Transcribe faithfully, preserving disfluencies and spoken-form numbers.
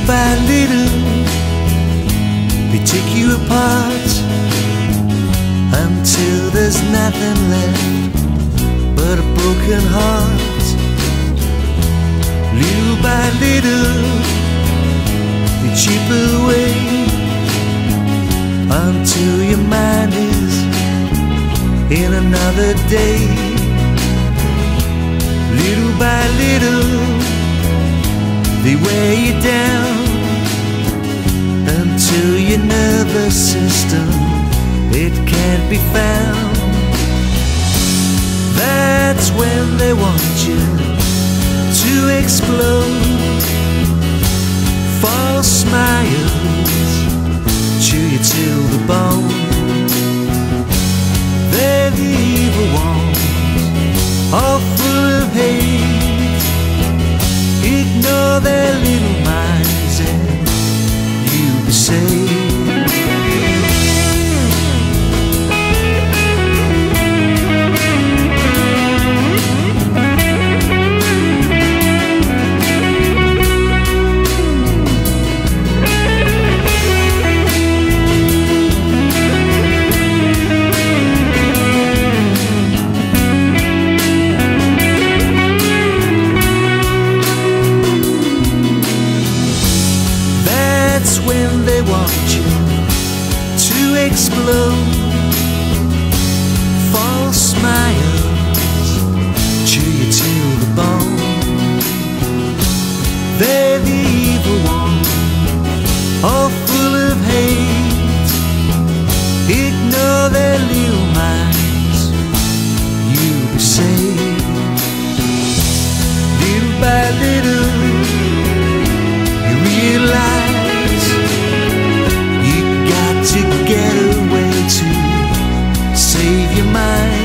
by little, they take you apart until there's nothing left but a broken heart. Little by little, they chip away until your mind is in another day. Little by little, they wear you down until your nervous system, it can't be found. That's when they want you to explode. False smiles chew you till the bone. They're the evil ones, all full of hate. Ignore their little minds and you'll be saved. That's when they want you to explode. False smiles chew you till the bone. They're the evil ones, all full of hate. Ignore their little minds, you'll be saved. Little by little, you realize to get away to save your mind.